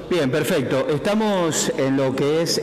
Bien, perfecto. Estamos en lo que es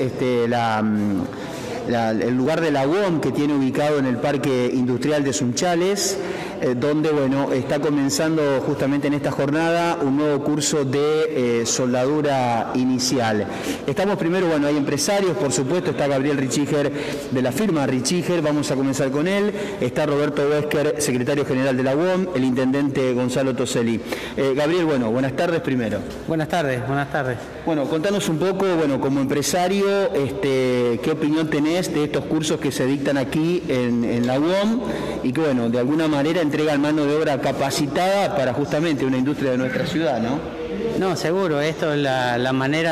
el lugar de la UOM que tiene ubicado en el Parque Industrial de Sunchales, donde bueno, está comenzando justamente en esta jornada un nuevo curso de soldadura inicial. Estamos primero, bueno, hay empresarios, por supuesto, está Gabriel Richiger de la firma Richiger, vamos a comenzar con él, está Roberto Wesker, secretario general de la UOM, el intendente Gonzalo Toselli. Gabriel, bueno, buenas tardes primero. Buenas tardes, buenas tardes. Bueno, contanos un poco, bueno, como empresario, ¿qué opinión tenés de estos cursos que se dictan aquí en la UOM y que, bueno, de alguna manera entregan mano de obra capacitada para justamente una industria de nuestra ciudad, ¿no? No, seguro, esto es la manera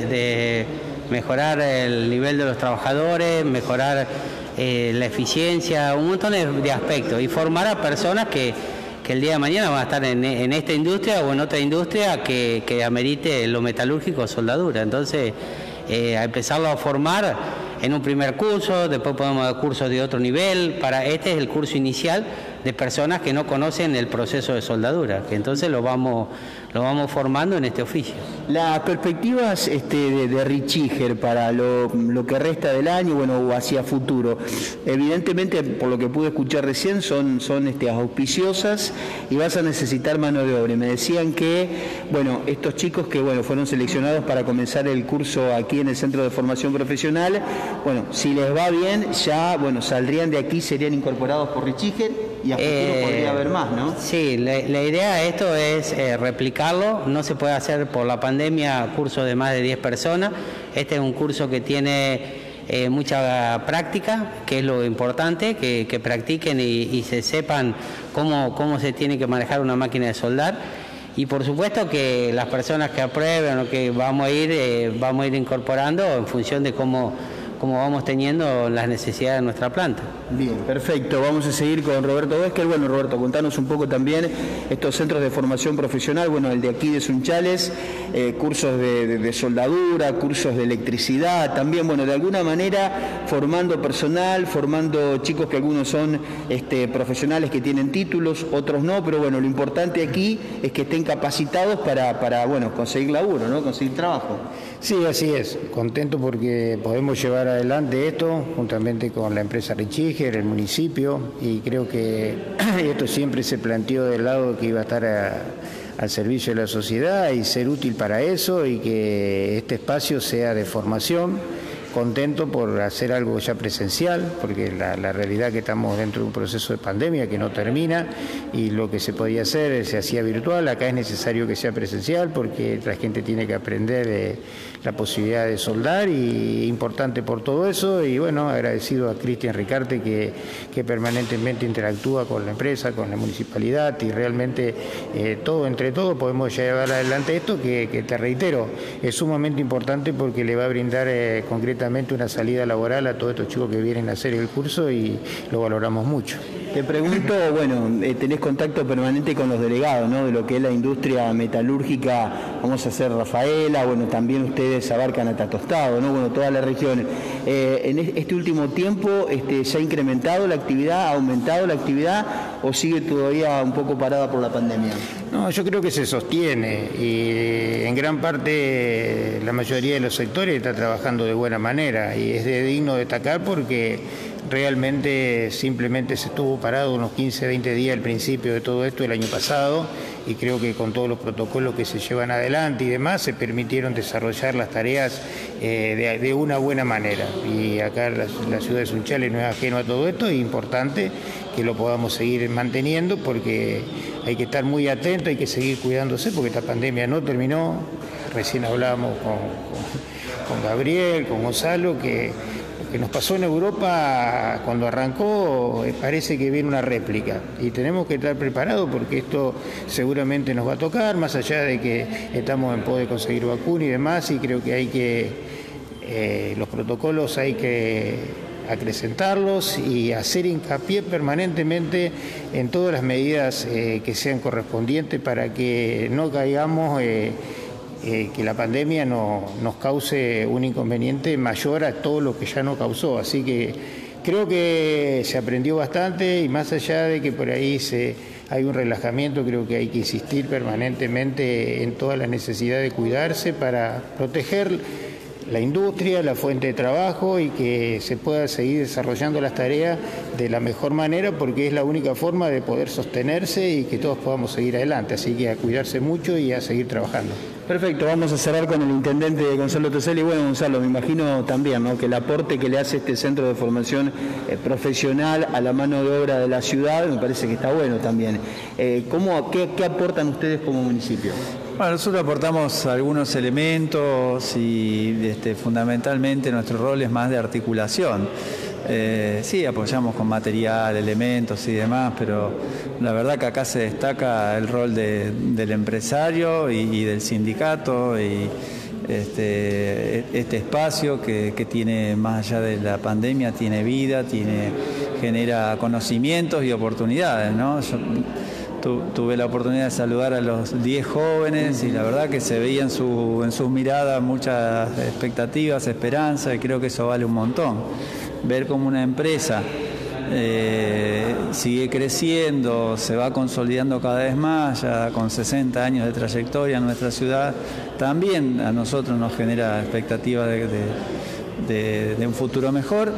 de mejorar el nivel de los trabajadores, mejorar la eficiencia, un montón de aspectos y formar a personas que el día de mañana van a estar en esta industria o en otra industria que amerite lo metalúrgico o soldadura. Entonces, a empezarlo a formar en un primer curso, después podemos dar cursos de otro nivel. Este es el curso inicial de personas que no conocen el proceso de soldadura, que entonces lo vamos formando en este oficio. Las perspectivas de Richiger para lo que resta del año, bueno, o hacia futuro, evidentemente, por lo que pude escuchar recién, son auspiciosas y vas a necesitar mano de obra. Y me decían que, bueno, estos chicos que, bueno, fueron seleccionados para comenzar el curso aquí en el Centro de Formación Profesional, bueno, si les va bien, ya, bueno, saldrían de aquí, serían incorporados por Richiger y a futuro podría haber más, ¿no? Sí, la idea de esto es replicarlo. No se puede hacer por la pandemia cursos de más de 10 personas. Este es un curso que tiene mucha práctica, que es lo importante, que practiquen y se sepan cómo se tiene que manejar una máquina de soldar. Y por supuesto que las personas que aprueben o que vamos a ir incorporando en función de cómo vamos teniendo las necesidades de nuestra planta. Bien, perfecto. Vamos a seguir con Roberto Wesker. Bueno, Roberto, contanos un poco también estos centros de formación profesional, bueno, el de aquí de Sunchales, cursos de soldadura, cursos de electricidad, también, bueno, de alguna manera formando personal, formando chicos que algunos son profesionales que tienen títulos, otros no, pero bueno, lo importante aquí es que estén capacitados para bueno, conseguir laburo, ¿no? Conseguir trabajo. Sí, así es. Contento porque podemos llevar adelante esto juntamente con la empresa Richiger, el municipio, y creo que esto siempre se planteó del lado que iba a estar al servicio de la sociedad y ser útil para eso y que este espacio sea de formación. Contento por hacer algo ya presencial, porque la realidad que estamos dentro de un proceso de pandemia que no termina y lo que se podía hacer se hacía virtual. Acá es necesario que sea presencial porque la gente tiene que aprender la posibilidad de soldar y importante por todo eso. Y bueno, agradecido a Cristian Ricarte que permanentemente interactúa con la empresa, con la municipalidad y realmente entre todos podemos llevar adelante esto que te reitero, es sumamente importante porque le va a brindar concretamente una salida laboral a todos estos chicos que vienen a hacer el curso y lo valoramos mucho. Te pregunto, bueno, tenés contacto permanente con los delegados, ¿no? De lo que es la industria metalúrgica, vamos a hacer Rafaela, bueno, también ustedes abarcan hasta Tostado, ¿no? Bueno, todas las regiones. En este último tiempo, ¿se ha incrementado la actividad, ha aumentado la actividad o sigue todavía un poco parada por la pandemia? No, yo creo que se sostiene y en gran parte la mayoría de los sectores está trabajando de buena manera y es digno destacar porque realmente simplemente se estuvo parado unos 15, 20 días al principio de todo esto el año pasado y creo que con todos los protocolos que se llevan adelante y demás se permitieron desarrollar las tareas de una buena manera y acá la ciudad de Sunchales no es ajeno a todo esto, es importante que lo podamos seguir manteniendo porque hay que estar muy atentos, hay que seguir cuidándose porque esta pandemia no terminó. Recién hablábamos con Gabriel, con Gonzalo, que lo que nos pasó en Europa cuando arrancó parece que viene una réplica y tenemos que estar preparados porque esto seguramente nos va a tocar, más allá de que estamos en pos de conseguir vacuna y demás, y creo que los protocolos hay que acrecentarlos y hacer hincapié permanentemente en todas las medidas que sean correspondientes para que no caigamos, que la pandemia nos cause un inconveniente mayor a todo lo que ya nos causó. Así que creo que se aprendió bastante y más allá de que por ahí se hay un relajamiento, creo que hay que insistir permanentemente en toda la necesidad de cuidarse para proteger la industria, la fuente de trabajo y que se pueda seguir desarrollando las tareas de la mejor manera, porque es la única forma de poder sostenerse y que todos podamos seguir adelante. Así que a cuidarse mucho y a seguir trabajando. Perfecto, vamos a cerrar con el intendente Gonzalo Toselli. Bueno, Gonzalo, me imagino también, ¿no?, que el aporte que le hace este centro de formación profesional a la mano de obra de la ciudad me parece que está bueno también. ¿Qué aportan ustedes como municipio? Bueno, nosotros aportamos algunos elementos y fundamentalmente nuestro rol es más de articulación. Sí, apoyamos con material, elementos y demás, pero la verdad que acá se destaca el rol del empresario y del sindicato y este espacio que tiene, más allá de la pandemia, tiene vida, genera conocimientos y oportunidades, ¿no? Tuve la oportunidad de saludar a los 10 jóvenes y la verdad que se veía en sus miradas muchas expectativas, esperanza, y creo que eso vale un montón. Ver cómo una empresa sigue creciendo, se va consolidando cada vez más, ya con 60 años de trayectoria en nuestra ciudad, también a nosotros nos genera expectativas de un futuro mejor.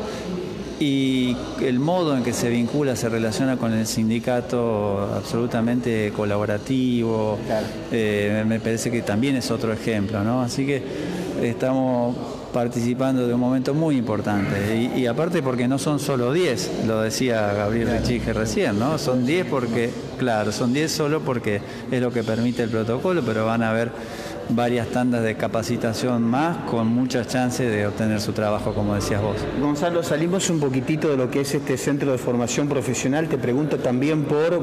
Y el modo en que se vincula, se relaciona con el sindicato, absolutamente colaborativo, claro. Me parece que también es otro ejemplo, ¿no? Así que estamos participando de un momento muy importante y aparte porque no son solo 10, lo decía Gabriel Richiger recién, ¿no? Son 10 porque, claro, son 10 solo porque es lo que permite el protocolo, pero van a haber varias tandas de capacitación más con muchas chances de obtener su trabajo, como decías vos. Gonzalo, salimos un poquitito de lo que es este centro de formación profesional. Te pregunto también por,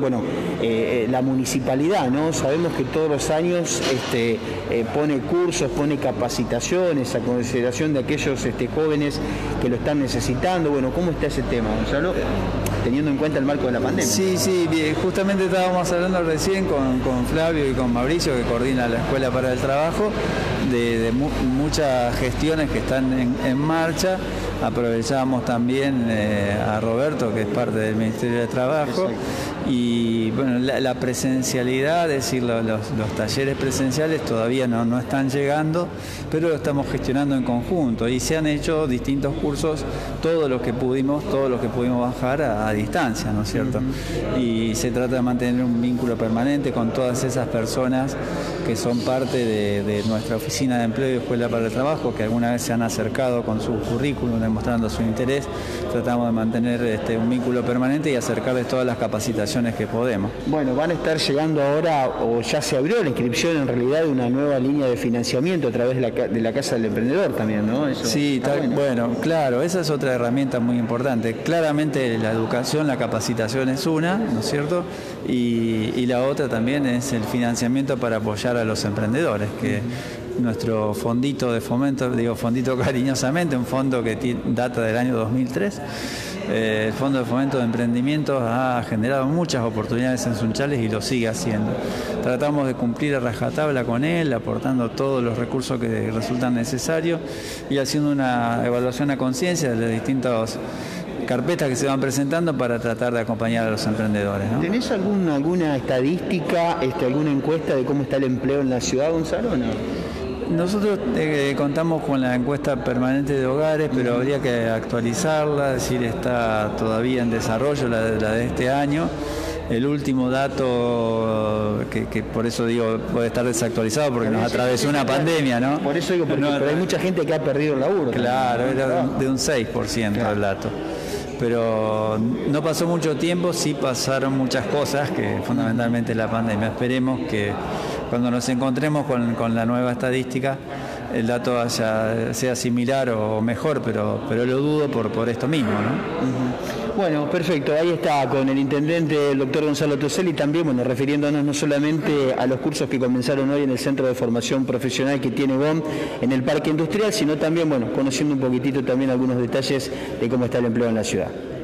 la municipalidad, ¿no? Sabemos que todos los años pone cursos, pone capacitaciones a consideración de aquellos jóvenes que lo están necesitando. Bueno, ¿cómo está ese tema, Gonzalo? Teniendo en cuenta el marco de la pandemia. Sí, bien. Justamente estábamos hablando recién con Flavio y con Mauricio, que coordina la Escuela para el Trabajo, de muchas gestiones que están en marcha. Aprovechamos también a Roberto, que es parte del Ministerio de Trabajo. Exacto. Y bueno, la presencialidad, es decir, los talleres presenciales todavía no están llegando, pero lo estamos gestionando en conjunto y se han hecho distintos cursos, todos los que pudimos bajar a distancia, ¿no es cierto? Y se trata de mantener un vínculo permanente con todas esas personas que son parte de nuestra oficina de empleo y Escuela para el Trabajo, que alguna vez se han acercado con su currículum demostrando su interés. Tratamos de mantener un vínculo permanente y acercarles todas las capacitaciones que podemos. Bueno, van a estar llegando ahora, o ya se abrió la inscripción en realidad de una nueva línea de financiamiento a través de la Casa del Emprendedor también, ¿no? Eso sí, bueno, claro, esa es otra herramienta muy importante. Claramente la educación, la capacitación es una, ¿no es cierto? Y la otra también es el financiamiento para apoyar a los emprendedores, que nuestro fondito de fomento, digo fondito cariñosamente, un fondo que data del año 2003, el Fondo de Fomento de Emprendimientos ha generado muchas oportunidades en Sunchales y lo sigue haciendo. Tratamos de cumplir a rajatabla con él, aportando todos los recursos que resultan necesarios y haciendo una evaluación a conciencia de las distintas carpetas que se van presentando para tratar de acompañar a los emprendedores, ¿no? ¿Tenés alguna estadística, alguna encuesta de cómo está el empleo en la ciudad, Gonzalo, o no? Nosotros contamos con la encuesta permanente de hogares, pero habría que actualizarla, es decir, está todavía en desarrollo la de este año. El último dato, que por eso digo, puede estar desactualizado porque nos atravesó una pandemia, ¿no? Por eso digo, pero hay mucha gente que ha perdido el laburo. Claro, era de un 6% el dato. Pero no pasó mucho tiempo, sí pasaron muchas cosas, que fundamentalmente la pandemia. Esperemos que cuando nos encontremos con la nueva estadística, el dato sea similar o mejor, pero lo dudo por esto mismo, ¿no? Bueno, perfecto, ahí está con el intendente, el doctor Gonzalo Toselli, también, refiriéndonos no solamente a los cursos que comenzaron hoy en el Centro de Formación Profesional que tiene BOM en el Parque Industrial, sino también, conociendo un poquitito también algunos detalles de cómo está el empleo en la ciudad.